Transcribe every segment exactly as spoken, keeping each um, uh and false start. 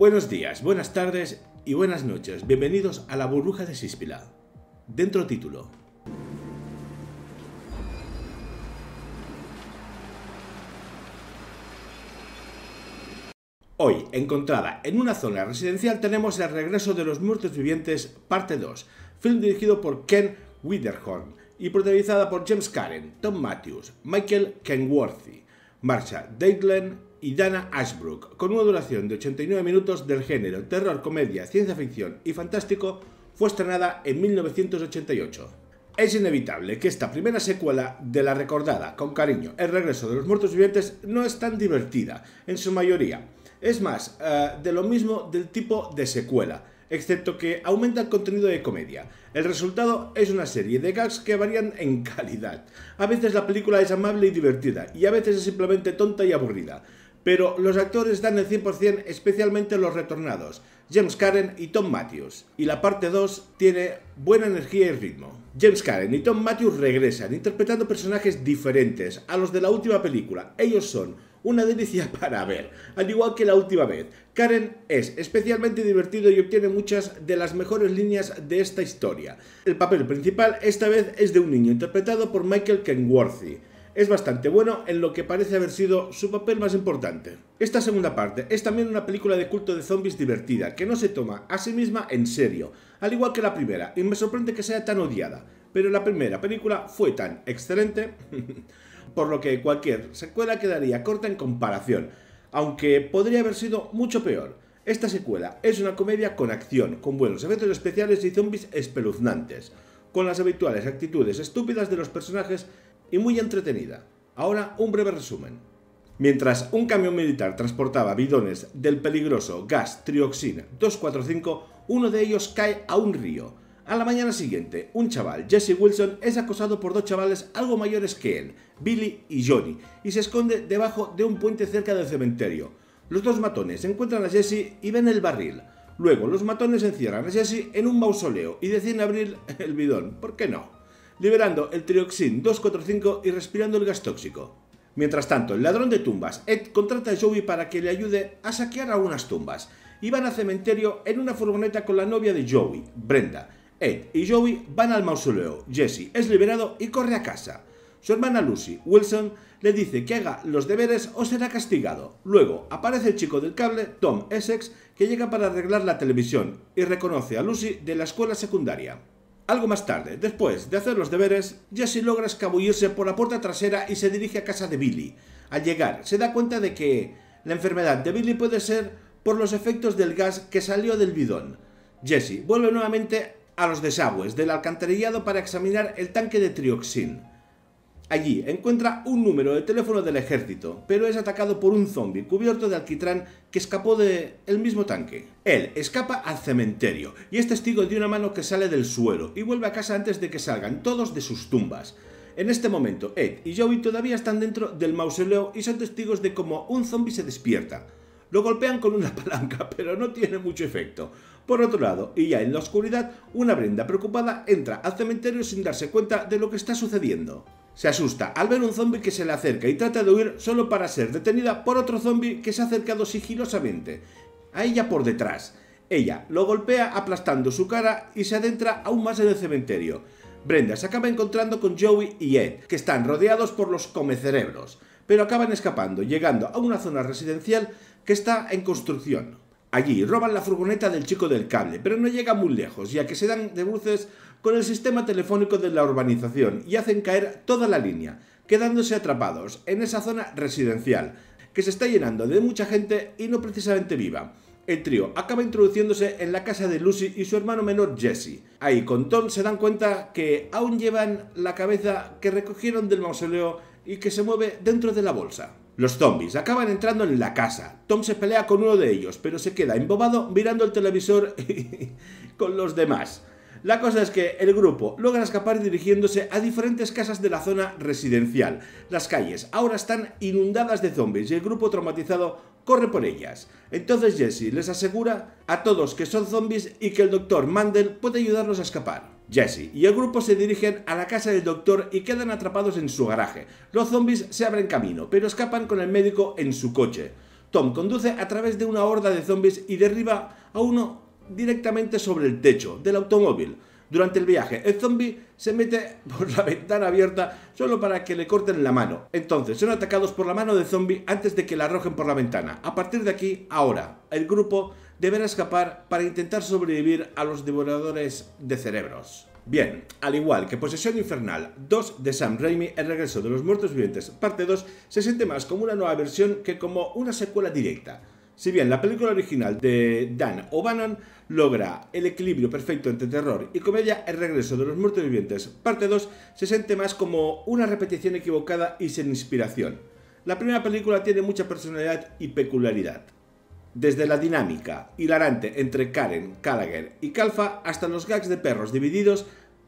Buenos días, buenas tardes y buenas noches. Bienvenidos a la burbuja de Síspila. Dentro título. Hoy, encontrada en una zona residencial, tenemos El regreso de los muertos vivientes, parte dos, film dirigido por Ken Widerhorn y protagonizada por James Karen, Tom Matthews, Michael Kenworthy, Marsha Deighton y Dana Ashbrook, con una duración de ochenta y nueve minutos, del género terror, comedia, ciencia ficción y fantástico. Fue estrenada en mil novecientos ochenta y ocho. Es inevitable que esta primera secuela de la recordada con cariño El regreso de los muertos vivientes no es tan divertida, en su mayoría. Es más, uh, de lo mismo del tipo de secuela, excepto que aumenta el contenido de comedia. El resultado es una serie de gags que varían en calidad. A veces la película es amable y divertida, y a veces es simplemente tonta y aburrida. Pero los actores dan el cien por cien, especialmente los retornados, James Karen y Tom Matthews. Y la parte dos tiene buena energía y ritmo. James Karen y Tom Matthews regresan, interpretando personajes diferentes a los de la última película. Ellos son una delicia para ver, al igual que la última vez. Karen es especialmente divertido y obtiene muchas de las mejores líneas de esta historia. El papel principal esta vez es de un niño, interpretado por Michael Kenworthy. Es bastante bueno en lo que parece haber sido su papel más importante. Esta segunda parte es también una película de culto de zombies divertida, que no se toma a sí misma en serio, al igual que la primera, y me sorprende que sea tan odiada. Pero la primera película fue tan excelente, por lo que cualquier secuela quedaría corta en comparación, aunque podría haber sido mucho peor. Esta secuela es una comedia con acción, con buenos efectos especiales y zombies espeluznantes, con las habituales actitudes estúpidas de los personajes y muy entretenida. Ahora un breve resumen. Mientras un camión militar transportaba bidones del peligroso gas Trioxin doscientos cuarenta y cinco, uno de ellos cae a un río. A la mañana siguiente, un chaval, Jesse Wilson, es acosado por dos chavales algo mayores que él, Billy y Johnny, y se esconde debajo de un puente cerca del cementerio. Los dos matones encuentran a Jesse y ven el barril. Luego, los matones encierran a Jesse en un mausoleo y deciden abrir el bidón, ¿por qué no?, liberando el Trioxin doscientos cuarenta y cinco y respirando el gas tóxico. Mientras tanto, el ladrón de tumbas, Ed, contrata a Joey para que le ayude a saquear algunas tumbas, y van al cementerio en una furgoneta con la novia de Joey, Brenda. Ed y Joey van al mausoleo, Jesse es liberado y corre a casa. Su hermana Lucy, Wilson, le dice que haga los deberes o será castigado. Luego aparece el chico del cable, Tom Essex, que llega para arreglar la televisión y reconoce a Lucy de la escuela secundaria. Algo más tarde, después de hacer los deberes, Jesse logra escabullirse por la puerta trasera y se dirige a casa de Billy. Al llegar, se da cuenta de que la enfermedad de Billy puede ser por los efectos del gas que salió del bidón. Jesse vuelve nuevamente a los desagües del alcantarillado para examinar el tanque de Trioxin. Allí encuentra un número de teléfono del ejército, pero es atacado por un zombie cubierto de alquitrán que escapó del mismo tanque. Él escapa al cementerio y es testigo de una mano que sale del suelo y vuelve a casa antes de que salgan todos de sus tumbas. En este momento, Ed y Joey todavía están dentro del mausoleo y son testigos de cómo un zombie se despierta. Lo golpean con una palanca, pero no tiene mucho efecto. Por otro lado, y ya en la oscuridad, una Brenda preocupada entra al cementerio sin darse cuenta de lo que está sucediendo. Se asusta al ver un zombie que se le acerca y trata de huir solo para ser detenida por otro zombie que se ha acercado sigilosamente a ella por detrás. Ella lo golpea aplastando su cara y se adentra aún más en el cementerio. Brenda se acaba encontrando con Joey y Ed, que están rodeados por los comecerebros, pero acaban escapando, llegando a una zona residencial que está en construcción. Allí roban la furgoneta del chico del cable, pero no llegan muy lejos, ya que se dan de bruces con el sistema telefónico de la urbanización y hacen caer toda la línea, quedándose atrapados en esa zona residencial, que se está llenando de mucha gente y no precisamente viva. El trío acaba introduciéndose en la casa de Lucy y su hermano menor Jesse. Ahí con Tom se dan cuenta que aún llevan la cabeza que recogieron del mausoleo y que se mueve dentro de la bolsa. Los zombies acaban entrando en la casa. Tom se pelea con uno de ellos, pero se queda embobado mirando el televisor con los demás. La cosa es que el grupo logra escapar dirigiéndose a diferentes casas de la zona residencial. Las calles ahora están inundadas de zombies y el grupo traumatizado corre por ellas. Entonces Jesse les asegura a todos que son zombies y que el doctor Mandel puede ayudarlos a escapar. Jesse y el grupo se dirigen a la casa del doctor y quedan atrapados en su garaje. Los zombies se abren camino, pero escapan con el médico en su coche. Tom conduce a través de una horda de zombies y derriba a uno directamente sobre el techo del automóvil. Durante el viaje, el zombie se mete por la ventana abierta solo para que le corten la mano. Entonces son atacados por la mano del zombie antes de que la arrojen por la ventana. A partir de aquí, ahora, el grupo deberá escapar para intentar sobrevivir a los devoradores de cerebros. Bien, al igual que Posesión Infernal dos de Sam Raimi, El regreso de los muertos vivientes parte dos se siente más como una nueva versión que como una secuela directa. Si bien la película original de Dan O'Bannon logra el equilibrio perfecto entre terror y comedia, El regreso de los muertos vivientes parte dos se siente más como una repetición equivocada y sin inspiración. La primera película tiene mucha personalidad y peculiaridad. Desde la dinámica hilarante entre Karen, Gallagher y Calfa hasta los gags de perros divididos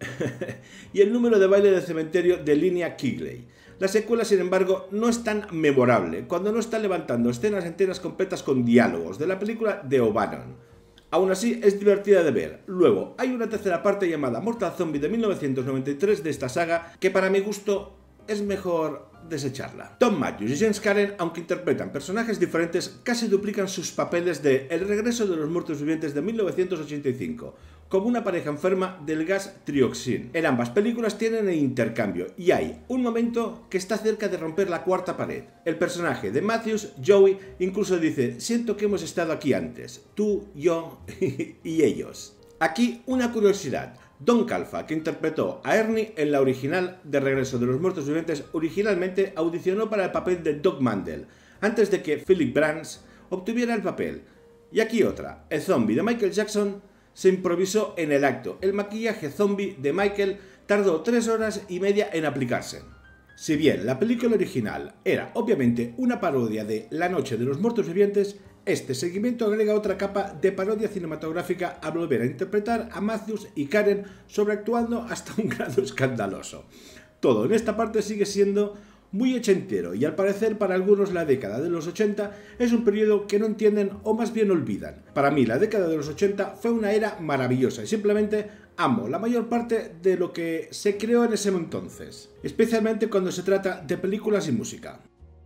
y el número de baile de cementerio de Linnea Quigley. La secuela, sin embargo, no es tan memorable cuando no está levantando escenas enteras completas con diálogos de la película de O'Bannon. Aún así, es divertida de ver. Luego, hay una tercera parte llamada Mortal Zombie de mil novecientos noventa y tres de esta saga que para mi gusto es mejor desecharla. Tom Matthews y James Karen, aunque interpretan personajes diferentes, casi duplican sus papeles de El regreso de los muertos vivientes de mil novecientos ochenta y cinco, como una pareja enferma del gas trioxin. En ambas películas tienen el intercambio y hay un momento que está cerca de romper la cuarta pared. El personaje de Matthews, Joey, incluso dice: siento que hemos estado aquí antes, tú, yo y ellos. Aquí una curiosidad. Don Calfa, que interpretó a Ernie en la original de Regreso de los Muertos Vivientes, originalmente audicionó para el papel de Doc Mandel, antes de que Philip Branch obtuviera el papel. Y aquí otra, el zombie de Michael Jackson se improvisó en el acto. El maquillaje zombie de Michael tardó tres horas y media en aplicarse. Si bien la película original era obviamente una parodia de La noche de los muertos vivientes, este seguimiento agrega otra capa de parodia cinematográfica al volver a interpretar a Matthews y Karen sobreactuando hasta un grado escandaloso. Todo en esta parte sigue siendo muy ochentero y al parecer para algunos la década de los ochenta es un periodo que no entienden o más bien olvidan. Para mí la década de los ochenta fue una era maravillosa y simplemente amo la mayor parte de lo que se creó en ese entonces, especialmente cuando se trata de películas y música.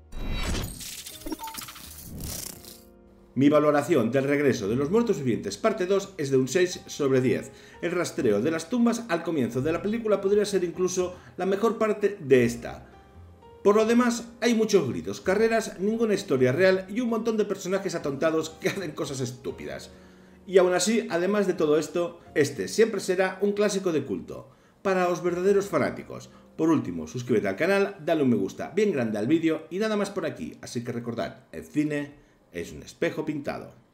Mi valoración del regreso de los muertos vivientes parte dos es de un seis sobre diez. El rastreo de las tumbas al comienzo de la película podría ser incluso la mejor parte de esta. Por lo demás, hay muchos gritos, carreras, ninguna historia real y un montón de personajes atontados que hacen cosas estúpidas. Y aún así, además de todo esto, este siempre será un clásico de culto para los verdaderos fanáticos. Por último, suscríbete al canal, dale un me gusta bien grande al vídeo y nada más por aquí. Así que recordad, el cine es un espejo pintado.